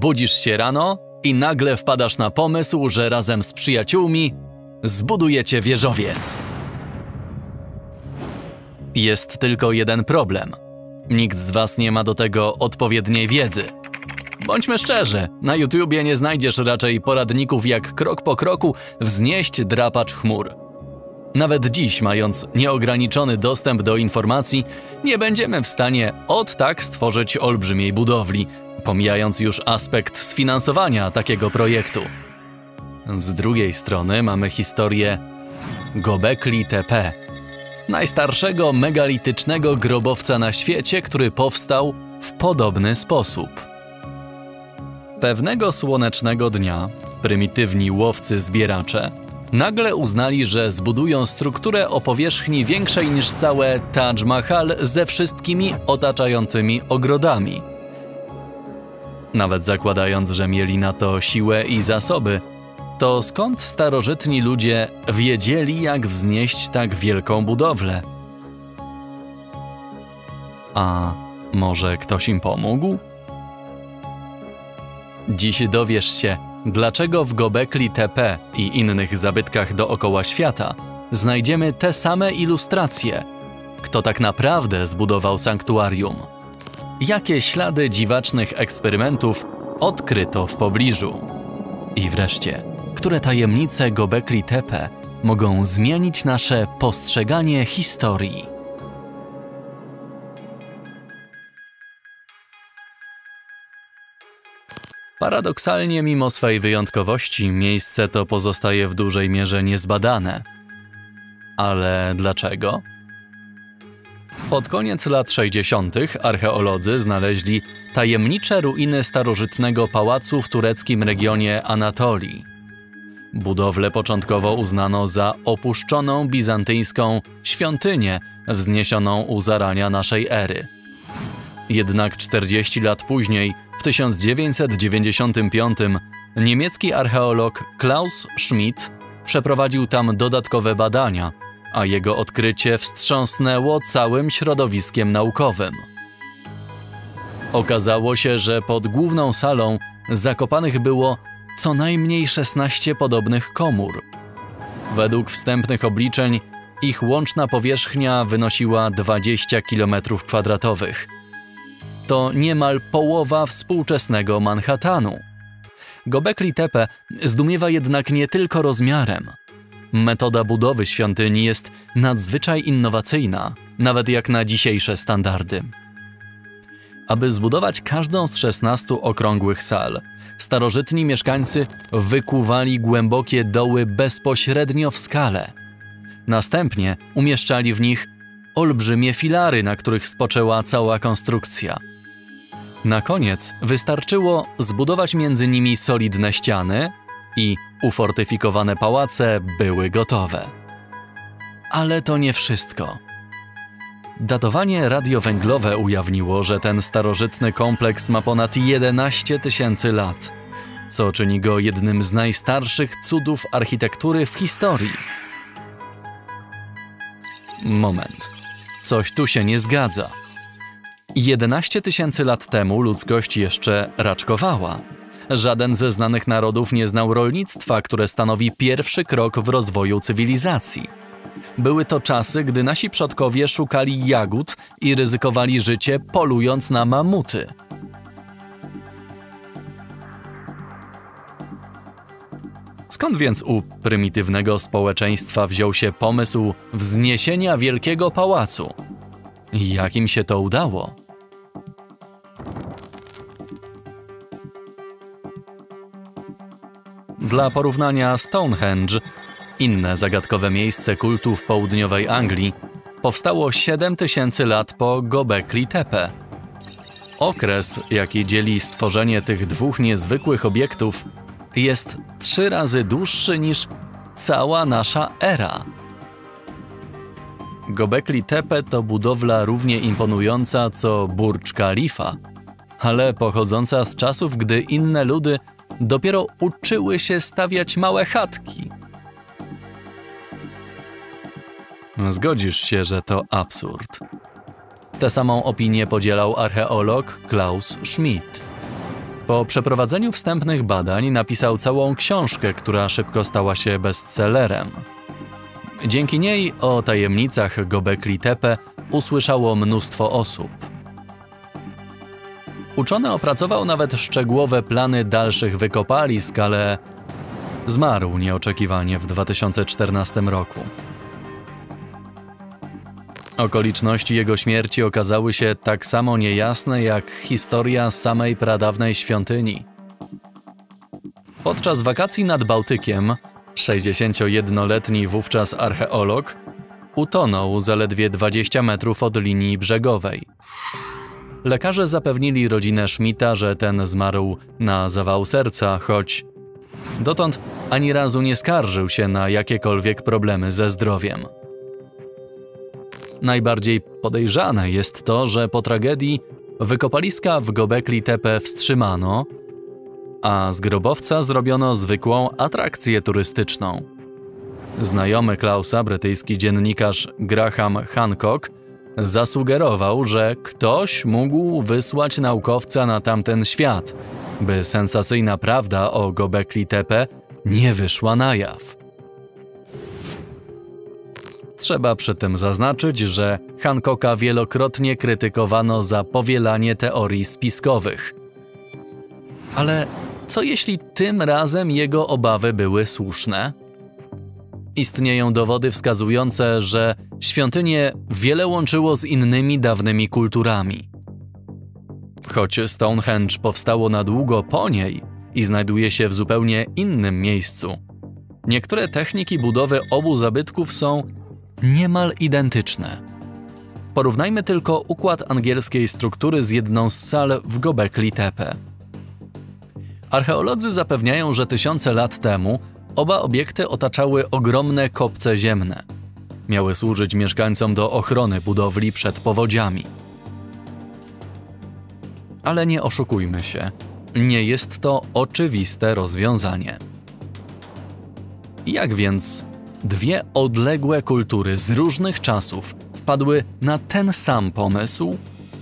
Budzisz się rano i nagle wpadasz na pomysł, że razem z przyjaciółmi zbudujecie wieżowiec. Jest tylko jeden problem. Nikt z was nie ma do tego odpowiedniej wiedzy. Bądźmy szczerzy, na YouTubie nie znajdziesz raczej poradników, jak krok po kroku wznieść drapacz chmur. Nawet dziś, mając nieograniczony dostęp do informacji, nie będziemy w stanie od tak stworzyć olbrzymiej budowli, pomijając już aspekt sfinansowania takiego projektu. Z drugiej strony mamy historię Gobekli Tepe, najstarszego megalitycznego grobowca na świecie, który powstał w podobny sposób. Pewnego słonecznego dnia prymitywni łowcy-zbieracze nagle uznali, że zbudują strukturę o powierzchni większej niż całe Taj Mahal ze wszystkimi otaczającymi ogrodami. Nawet zakładając, że mieli na to siłę i zasoby, to skąd starożytni ludzie wiedzieli, jak wznieść tak wielką budowlę? A może ktoś im pomógł? Dziś dowiesz się, dlaczego w Gobekli Tepe i innych zabytkach dookoła świata znajdziemy te same ilustracje. Kto tak naprawdę zbudował sanktuarium? Jakie ślady dziwacznych eksperymentów odkryto w pobliżu? I wreszcie, które tajemnice Gobekli Tepe mogą zmienić nasze postrzeganie historii? Paradoksalnie, mimo swej wyjątkowości, miejsce to pozostaje w dużej mierze niezbadane. Ale dlaczego? Pod koniec lat 60. archeolodzy znaleźli tajemnicze ruiny starożytnego pałacu w tureckim regionie Anatolii. Budowlę początkowo uznano za opuszczoną bizantyjską świątynię wzniesioną u zarania naszej ery. Jednak 40 lat później, w 1995, niemiecki archeolog Klaus Schmidt przeprowadził tam dodatkowe badania, a jego odkrycie wstrząsnęło całym środowiskiem naukowym. Okazało się, że pod główną salą zakopanych było co najmniej 16 podobnych komór. Według wstępnych obliczeń ich łączna powierzchnia wynosiła 20 km². To niemal połowa współczesnego Manhattanu. Gobekli Tepe zdumiewa jednak nie tylko rozmiarem. Metoda budowy świątyni jest nadzwyczaj innowacyjna, nawet jak na dzisiejsze standardy. Aby zbudować każdą z 16 okrągłych sal, starożytni mieszkańcy wykuwali głębokie doły bezpośrednio w skale. Następnie umieszczali w nich olbrzymie filary, na których spoczęła cała konstrukcja. Na koniec wystarczyło zbudować między nimi solidne ściany i ufortyfikowane pałace były gotowe. Ale to nie wszystko. Datowanie radiowęglowe ujawniło, że ten starożytny kompleks ma ponad 11 000 lat, co czyni go jednym z najstarszych cudów architektury w historii. Moment. Coś tu się nie zgadza. 11 000 lat temu ludzkość jeszcze raczkowała. Żaden ze znanych narodów nie znał rolnictwa, które stanowi pierwszy krok w rozwoju cywilizacji. Były to czasy, gdy nasi przodkowie szukali jagód i ryzykowali życie, polując na mamuty. Skąd więc u prymitywnego społeczeństwa wziął się pomysł wzniesienia wielkiego pałacu? Jak im się to udało? Dla porównania Stonehenge, inne zagadkowe miejsce kultu w południowej Anglii, powstało 7000 lat po Gobekli Tepe. Okres, jaki dzieli stworzenie tych dwóch niezwykłych obiektów, jest 3 razy dłuższy niż cała nasza era. Gobekli Tepe to budowla równie imponująca co Burdż Khalifa, ale pochodząca z czasów, gdy inne ludy dopiero uczyły się stawiać małe chatki. Zgodzisz się, że to absurd. Tę samą opinię podzielał archeolog Klaus Schmidt. Po przeprowadzeniu wstępnych badań napisał całą książkę, która szybko stała się bestsellerem. Dzięki niej o tajemnicach Göbekli Tepe usłyszało mnóstwo osób. Uczony opracował nawet szczegółowe plany dalszych wykopalisk, ale zmarł nieoczekiwanie w 2014 roku. Okoliczności jego śmierci okazały się tak samo niejasne jak historia samej pradawnej świątyni. Podczas wakacji nad Bałtykiem 61-letni wówczas archeolog utonął zaledwie 20 metrów od linii brzegowej. Lekarze zapewnili rodzinę Schmidta, że ten zmarł na zawał serca, choć dotąd ani razu nie skarżył się na jakiekolwiek problemy ze zdrowiem. Najbardziej podejrzane jest to, że po tragedii wykopaliska w Göbekli Tepe wstrzymano, a z grobowca zrobiono zwykłą atrakcję turystyczną. Znajomy Klausa, brytyjski dziennikarz Graham Hancock, zasugerował, że ktoś mógł wysłać naukowca na tamten świat, by sensacyjna prawda o Göbekli Tepe nie wyszła na jaw. Trzeba przy tym zaznaczyć, że Hancocka wielokrotnie krytykowano za powielanie teorii spiskowych. Ale co jeśli tym razem jego obawy były słuszne? Istnieją dowody wskazujące, że świątynię wiele łączyło z innymi dawnymi kulturami. Choć Stonehenge powstało na długo po niej i znajduje się w zupełnie innym miejscu, niektóre techniki budowy obu zabytków są niemal identyczne. Porównajmy tylko układ angielskiej struktury z jedną z sal w Göbekli Tepe. Archeolodzy zapewniają, że tysiące lat temu oba obiekty otaczały ogromne kopce ziemne. Miały służyć mieszkańcom do ochrony budowli przed powodziami. Ale nie oszukujmy się, nie jest to oczywiste rozwiązanie. Jak więc dwie odległe kultury z różnych czasów wpadły na ten sam pomysł?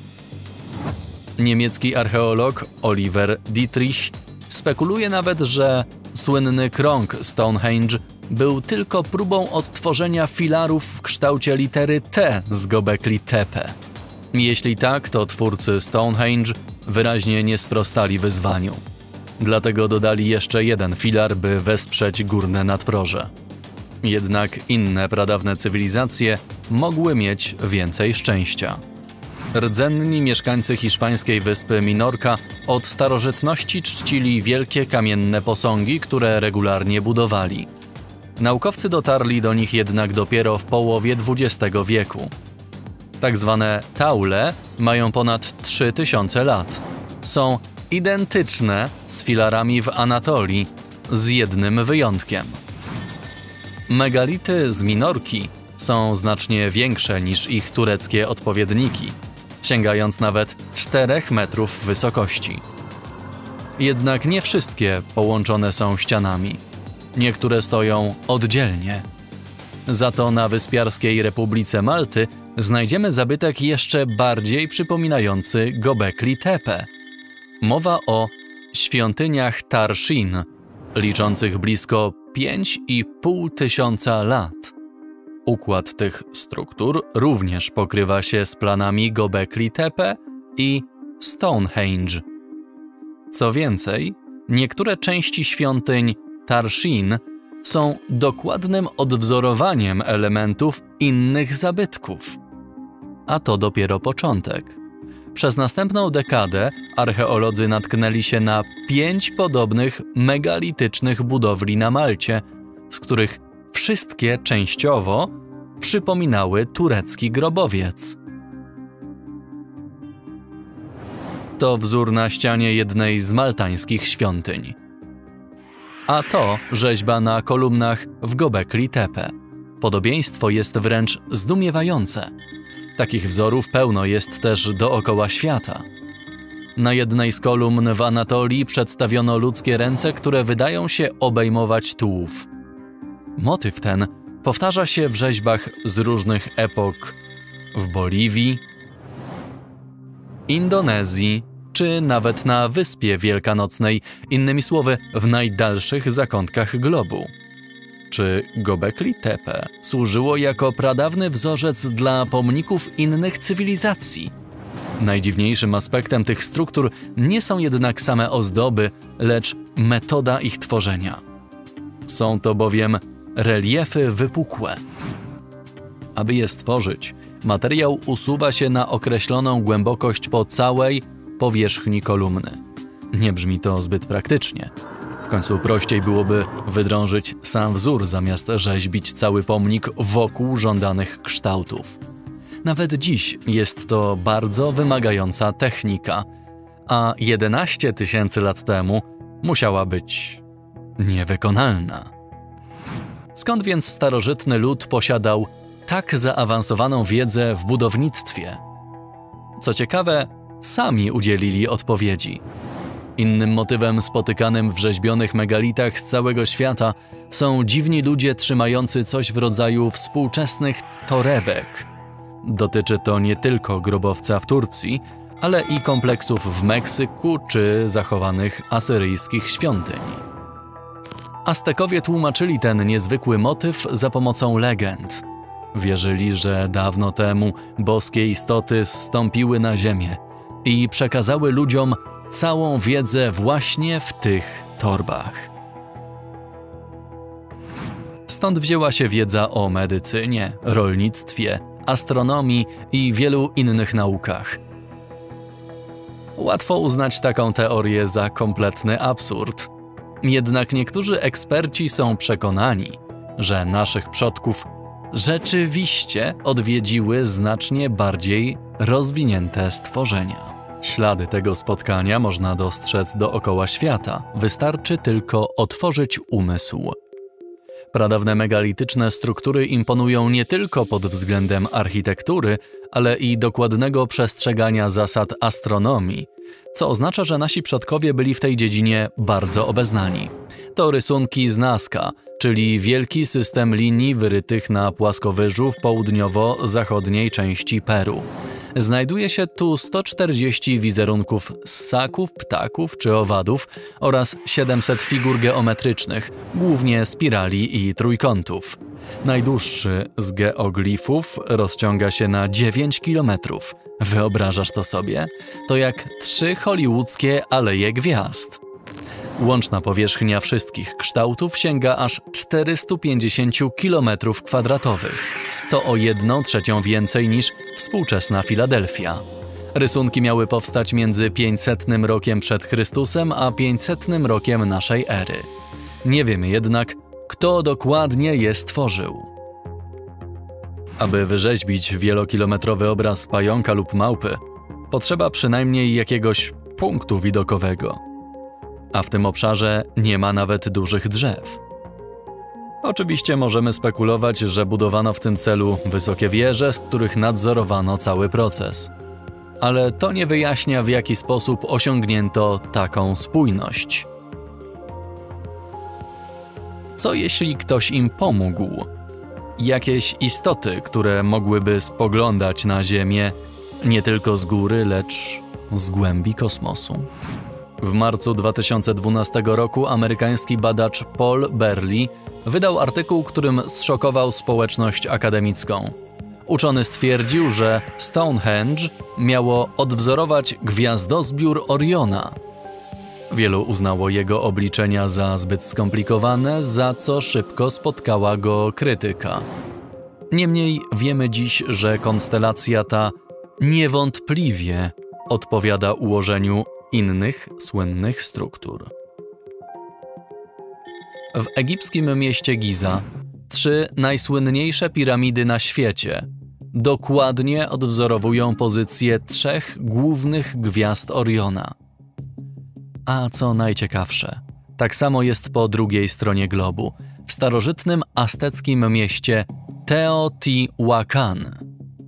Niemiecki archeolog Oliver Dietrich spekuluje nawet, że słynny krąg Stonehenge był tylko próbą odtworzenia filarów w kształcie litery T z Göbekli Tepe. Jeśli tak, to twórcy Stonehenge wyraźnie nie sprostali wyzwaniu. Dlatego dodali jeszcze jeden filar, by wesprzeć górne nadproże. Jednak inne pradawne cywilizacje mogły mieć więcej szczęścia. Rdzenni mieszkańcy hiszpańskiej wyspy Minorca od starożytności czcili wielkie kamienne posągi, które regularnie budowali. Naukowcy dotarli do nich jednak dopiero w połowie XX wieku. Tak zwane taule mają ponad 3000 lat. Są identyczne z filarami w Anatolii, z jednym wyjątkiem. Megality z Minorki są znacznie większe niż ich tureckie odpowiedniki, sięgając nawet 4 metrów wysokości. Jednak nie wszystkie połączone są ścianami. Niektóre stoją oddzielnie. Za to na wyspiarskiej Republice Malty znajdziemy zabytek jeszcze bardziej przypominający Göbekli Tepe. Mowa o świątyniach Tarshin, liczących blisko 5,5 tysiąca lat. Układ tych struktur również pokrywa się z planami Göbekli Tepe i Stonehenge. Co więcej, niektóre części świątyń Tarshin są dokładnym odwzorowaniem elementów innych zabytków. A to dopiero początek. Przez następną dekadę archeolodzy natknęli się na 5 podobnych megalitycznych budowli na Malcie, z których wszystkie częściowo przypominały turecki grobowiec. To wzór na ścianie jednej z maltańskich świątyń. A to rzeźba na kolumnach w Göbekli Tepe. Podobieństwo jest wręcz zdumiewające. Takich wzorów pełno jest też dookoła świata. Na jednej z kolumn w Anatolii przedstawiono ludzkie ręce, które wydają się obejmować tułów. Motyw ten powtarza się w rzeźbach z różnych epok w Boliwii, Indonezji czy nawet na Wyspie Wielkanocnej, innymi słowy w najdalszych zakątkach globu. Czy Göbekli Tepe służyło jako pradawny wzorzec dla pomników innych cywilizacji? Najdziwniejszym aspektem tych struktur nie są jednak same ozdoby, lecz metoda ich tworzenia. Są to bowiem reliefy wypukłe. Aby je stworzyć, materiał usuwa się na określoną głębokość po całej powierzchni kolumny. Nie brzmi to zbyt praktycznie. W końcu prościej byłoby wydrążyć sam wzór, zamiast rzeźbić cały pomnik wokół żądanych kształtów. Nawet dziś jest to bardzo wymagająca technika, a 11 000 lat temu musiała być niewykonalna. Skąd więc starożytny lud posiadał tak zaawansowaną wiedzę w budownictwie? Co ciekawe, sami udzielili odpowiedzi. Innym motywem spotykanym w rzeźbionych megalitach z całego świata są dziwni ludzie trzymający coś w rodzaju współczesnych torebek. Dotyczy to nie tylko grobowca w Turcji, ale i kompleksów w Meksyku czy zachowanych asyryjskich świątyń. Aztekowie tłumaczyli ten niezwykły motyw za pomocą legend. Wierzyli, że dawno temu boskie istoty zstąpiły na ziemię i przekazały ludziom całą wiedzę właśnie w tych torbach. Stąd wzięła się wiedza o medycynie, rolnictwie, astronomii i wielu innych naukach. Łatwo uznać taką teorię za kompletny absurd. Jednak niektórzy eksperci są przekonani, że naszych przodków rzeczywiście odwiedziły znacznie bardziej rozwinięte stworzenia. Ślady tego spotkania można dostrzec dookoła świata, wystarczy tylko otworzyć umysł. Pradawne megalityczne struktury imponują nie tylko pod względem architektury, ale i dokładnego przestrzegania zasad astronomii, co oznacza, że nasi przodkowie byli w tej dziedzinie bardzo obeznani. To rysunki z Nazca, czyli wielki system linii wyrytych na płaskowyżu w południowo-zachodniej części Peru. Znajduje się tu 140 wizerunków ssaków, ptaków czy owadów oraz 700 figur geometrycznych, głównie spirali i trójkątów. Najdłuższy z geoglifów rozciąga się na 9 km. Wyobrażasz to sobie? To jak 3 hollywoodzkie aleje gwiazd. Łączna powierzchnia wszystkich kształtów sięga aż 450 km². To o 1/3 więcej niż współczesna Filadelfia. Rysunki miały powstać między 500 rokiem przed Chrystusem a 500 rokiem naszej ery. Nie wiemy jednak, kto dokładnie je stworzył. Aby wyrzeźbić wielokilometrowy obraz pająka lub małpy, potrzeba przynajmniej jakiegoś punktu widokowego. A w tym obszarze nie ma nawet dużych drzew. Oczywiście możemy spekulować, że budowano w tym celu wysokie wieże, z których nadzorowano cały proces. Ale to nie wyjaśnia, w jaki sposób osiągnięto taką spójność. Co jeśli ktoś im pomógł? Jakieś istoty, które mogłyby spoglądać na Ziemię nie tylko z góry, lecz z głębi kosmosu. W marcu 2012 roku amerykański badacz Paul Berley wydał artykuł, którym zszokował społeczność akademicką. Uczony stwierdził, że Stonehenge miało odwzorować gwiazdozbiór Oriona. Wielu uznało jego obliczenia za zbyt skomplikowane, za co szybko spotkała go krytyka. Niemniej wiemy dziś, że konstelacja ta niewątpliwie odpowiada ułożeniu innych słynnych struktur. W egipskim mieście Giza 3 najsłynniejsze piramidy na świecie dokładnie odwzorowują pozycję 3 głównych gwiazd Oriona. A co najciekawsze, tak samo jest po drugiej stronie globu, w starożytnym azteckim mieście Teotihuacan.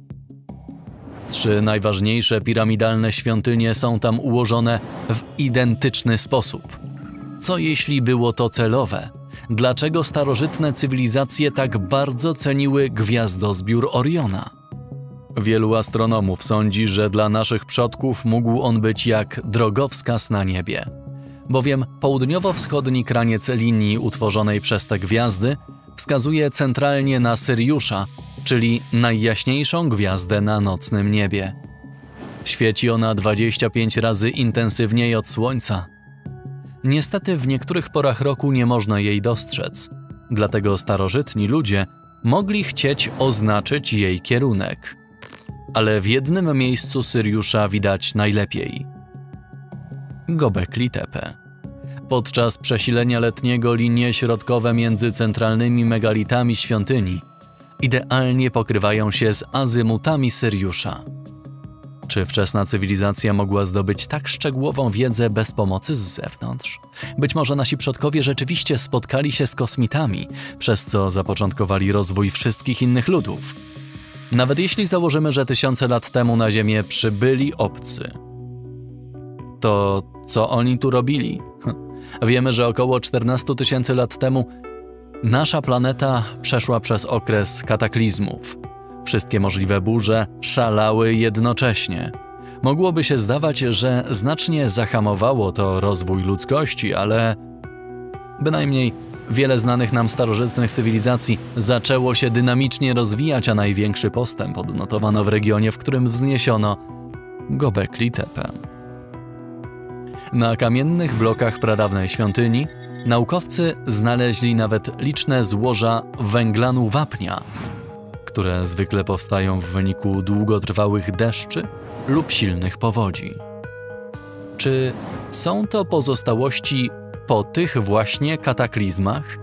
3 najważniejsze piramidalne świątynie są tam ułożone w identyczny sposób. Co jeśli było to celowe? Dlaczego starożytne cywilizacje tak bardzo ceniły gwiazdozbiór Oriona? Wielu astronomów sądzi, że dla naszych przodków mógł on być jak drogowskaz na niebie, bowiem południowo-wschodni kraniec linii utworzonej przez te gwiazdy wskazuje centralnie na Syriusza, czyli najjaśniejszą gwiazdę na nocnym niebie. Świeci ona 25 razy intensywniej od Słońca. Niestety w niektórych porach roku nie można jej dostrzec, dlatego starożytni ludzie mogli chcieć oznaczyć jej kierunek. Ale w jednym miejscu Syriusza widać najlepiej. Gobekli Tepe. Podczas przesilenia letniego linie środkowe między centralnymi megalitami świątyni idealnie pokrywają się z azymutami Syriusza. Czy wczesna cywilizacja mogła zdobyć tak szczegółową wiedzę bez pomocy z zewnątrz? Być może nasi przodkowie rzeczywiście spotkali się z kosmitami, przez co zapoczątkowali rozwój wszystkich innych ludów. Nawet jeśli założymy, że tysiące lat temu na Ziemię przybyli obcy, to co oni tu robili? Wiemy, że około 14 000 lat temu nasza planeta przeszła przez okres kataklizmów. Wszystkie możliwe burze szalały jednocześnie. Mogłoby się zdawać, że znacznie zahamowało to rozwój ludzkości, ale bynajmniej wiele znanych nam starożytnych cywilizacji zaczęło się dynamicznie rozwijać, a największy postęp odnotowano w regionie, w którym wzniesiono Gobekli Tepe. Na kamiennych blokach pradawnej świątyni naukowcy znaleźli nawet liczne złoża węglanu wapnia, które zwykle powstają w wyniku długotrwałych deszczy lub silnych powodzi. Czy są to pozostałości po tych właśnie kataklizmach?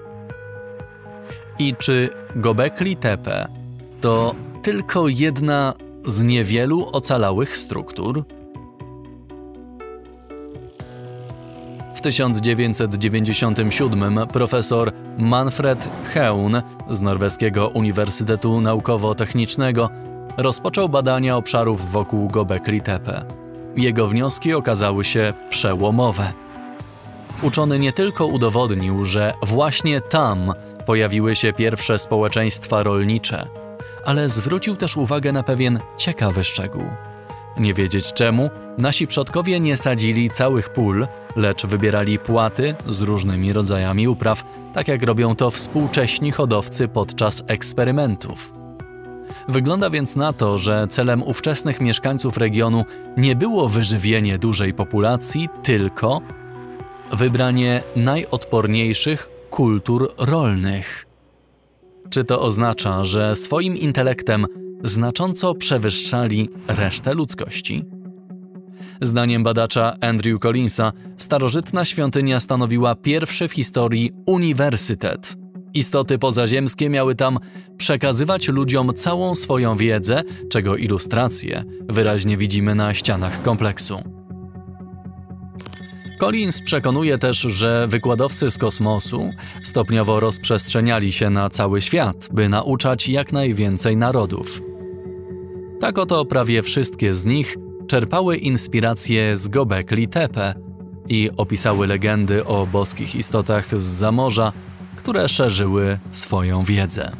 I czy Gobekli Tepe to tylko jedna z niewielu ocalałych struktur? W 1997 profesor Manfred Heun z norweskiego Uniwersytetu Naukowo-Technicznego rozpoczął badania obszarów wokół Gobekli Tepe. Jego wnioski okazały się przełomowe. Uczony nie tylko udowodnił, że właśnie tam pojawiły się pierwsze społeczeństwa rolnicze, ale zwrócił też uwagę na pewien ciekawy szczegół. Nie wiedzieć czemu, nasi przodkowie nie sadzili całych pól, lecz wybierali płaty z różnymi rodzajami upraw, tak jak robią to współcześni hodowcy podczas eksperymentów. Wygląda więc na to, że celem ówczesnych mieszkańców regionu nie było wyżywienie dużej populacji, tylko wybranie najodporniejszych kultur rolnych. Czy to oznacza, że swoim intelektem znacząco przewyższali resztę ludzkości? Zdaniem badacza Andrew Collinsa, starożytna świątynia stanowiła pierwszy w historii uniwersytet. Istoty pozaziemskie miały tam przekazywać ludziom całą swoją wiedzę, czego ilustracje wyraźnie widzimy na ścianach kompleksu. Collins przekonuje też, że wykładowcy z kosmosu stopniowo rozprzestrzeniali się na cały świat, by nauczać jak najwięcej narodów. Tak oto prawie wszystkie z nich czerpały inspiracje z Gobekli Tepe i opisały legendy o boskich istotach zza morza, które szerzyły swoją wiedzę.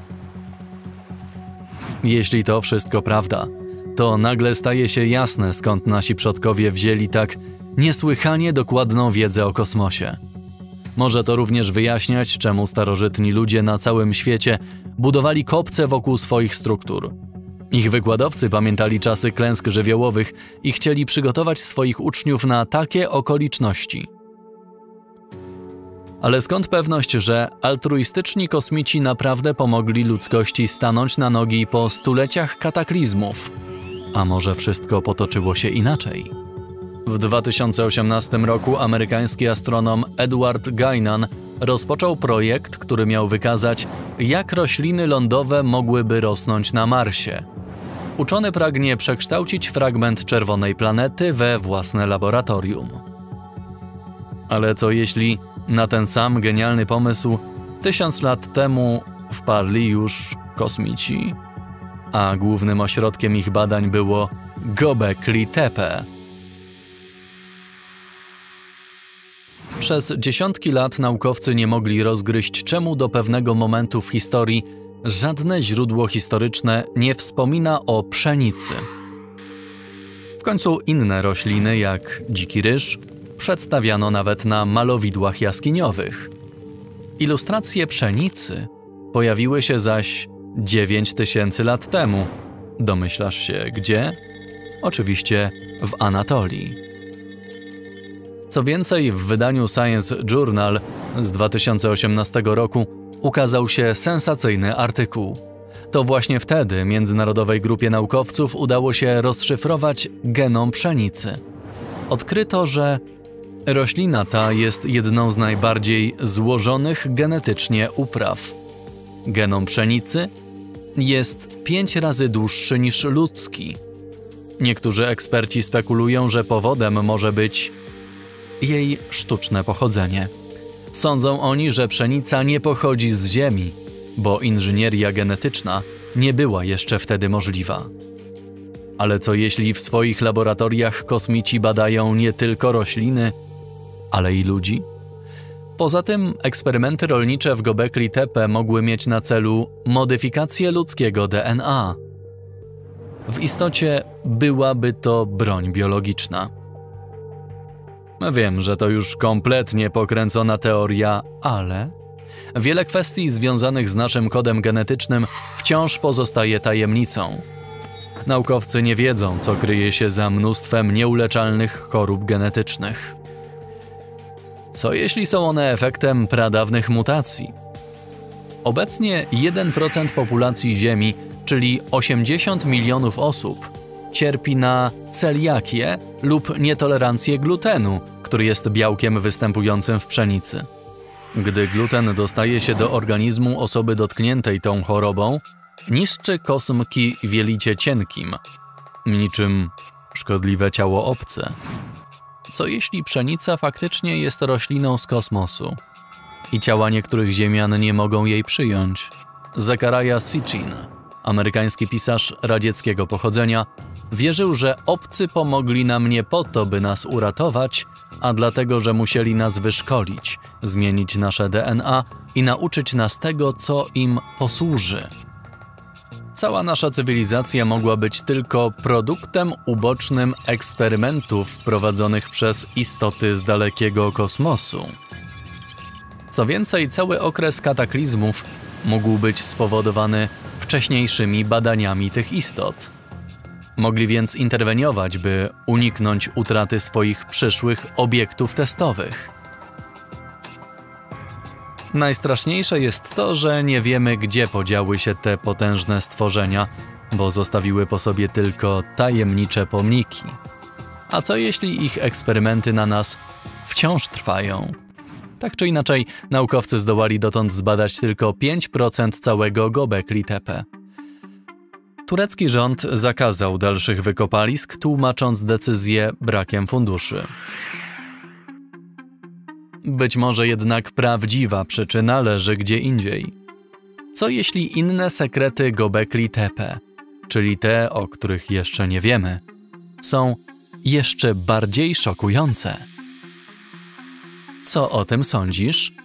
Jeśli to wszystko prawda, to nagle staje się jasne, skąd nasi przodkowie wzięli tak niesłychanie dokładną wiedzę o kosmosie. Może to również wyjaśniać, czemu starożytni ludzie na całym świecie budowali kopce wokół swoich struktur. Ich wykładowcy pamiętali czasy klęsk żywiołowych i chcieli przygotować swoich uczniów na takie okoliczności. Ale skąd pewność, że altruistyczni kosmici naprawdę pomogli ludzkości stanąć na nogi po stuleciach kataklizmów? A może wszystko potoczyło się inaczej? W 2018 roku amerykański astronom Edward Guinan rozpoczął projekt, który miał wykazać, jak rośliny lądowe mogłyby rosnąć na Marsie. Uczony pragnie przekształcić fragment czerwonej planety we własne laboratorium. Ale co jeśli na ten sam genialny pomysł 1000 lat temu wpadli już kosmici, a głównym ośrodkiem ich badań było Gobekli Tepe? Przez dziesiątki lat naukowcy nie mogli rozgryźć, czemu do pewnego momentu w historii żadne źródło historyczne nie wspomina o pszenicy. W końcu inne rośliny, jak dziki ryż, przedstawiano nawet na malowidłach jaskiniowych. Ilustracje pszenicy pojawiły się zaś 9000 lat temu. Domyślasz się gdzie? Oczywiście w Anatolii. Co więcej, w wydaniu Science Journal z 2018 roku ukazał się sensacyjny artykuł. To właśnie wtedy międzynarodowej grupie naukowców udało się rozszyfrować genom pszenicy. Odkryto, że roślina ta jest jedną z najbardziej złożonych genetycznie upraw. Genom pszenicy jest 5 razy dłuższy niż ludzki. Niektórzy eksperci spekulują, że powodem może być jej sztuczne pochodzenie. Sądzą oni, że pszenica nie pochodzi z ziemi, bo inżynieria genetyczna nie była jeszcze wtedy możliwa. Ale co jeśli w swoich laboratoriach kosmici badają nie tylko rośliny, ale i ludzi? Poza tym eksperymenty rolnicze w Gobekli Tepe mogły mieć na celu modyfikację ludzkiego DNA. W istocie byłaby to broń biologiczna. Wiem, że to już kompletnie pokręcona teoria, ale wiele kwestii związanych z naszym kodem genetycznym wciąż pozostaje tajemnicą. Naukowcy nie wiedzą, co kryje się za mnóstwem nieuleczalnych chorób genetycznych. Co jeśli są one efektem pradawnych mutacji? Obecnie 1% populacji Ziemi, czyli 80 milionów osób, cierpi na celiakię lub nietolerancję glutenu, który jest białkiem występującym w pszenicy. Gdy gluten dostaje się do organizmu osoby dotkniętej tą chorobą, niszczy kosmki w jelicie cienkim, niczym szkodliwe ciało obce. Co jeśli pszenica faktycznie jest rośliną z kosmosu i ciała niektórych ziemian nie mogą jej przyjąć? Zecharia Sitchin, amerykański pisarz radzieckiego pochodzenia, wierzył, że obcy pomogli nam nie po to, by nas uratować, a dlatego, że musieli nas wyszkolić, zmienić nasze DNA i nauczyć nas tego, co im posłuży. Cała nasza cywilizacja mogła być tylko produktem ubocznym eksperymentów prowadzonych przez istoty z dalekiego kosmosu. Co więcej, cały okres kataklizmów mógł być spowodowany wcześniejszymi badaniami tych istot. Mogli więc interweniować, by uniknąć utraty swoich przyszłych obiektów testowych. Najstraszniejsze jest to, że nie wiemy, gdzie podziały się te potężne stworzenia, bo zostawiły po sobie tylko tajemnicze pomniki. A co jeśli ich eksperymenty na nas wciąż trwają? Tak czy inaczej, naukowcy zdołali dotąd zbadać tylko 5% całego Gobekli Tepe. Turecki rząd zakazał dalszych wykopalisk, tłumacząc decyzję brakiem funduszy. Być może jednak prawdziwa przyczyna leży gdzie indziej. Co jeśli inne sekrety Gobekli Tepe, czyli te, o których jeszcze nie wiemy, są jeszcze bardziej szokujące? Co o tym sądzisz?